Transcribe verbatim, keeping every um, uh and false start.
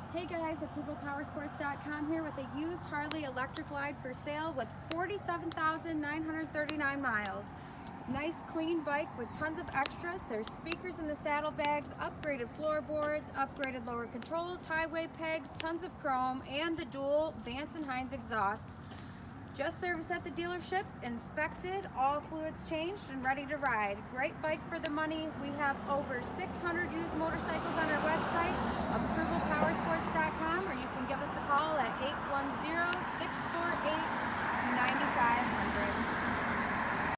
Hey guys, at people power sports dot com here with a used Harley electric glide for sale with forty-seven thousand nine hundred thirty-nine miles. Nice clean bike with tons of extras. There's speakers in the saddlebags, upgraded floorboards, upgraded lower controls, highway pegs, tons of chrome, and the dual Vance and Hines exhaust. Just serviced at the dealership, inspected, all fluids changed, and ready to ride. Great bike for the money. We have over six hundred used motorcycles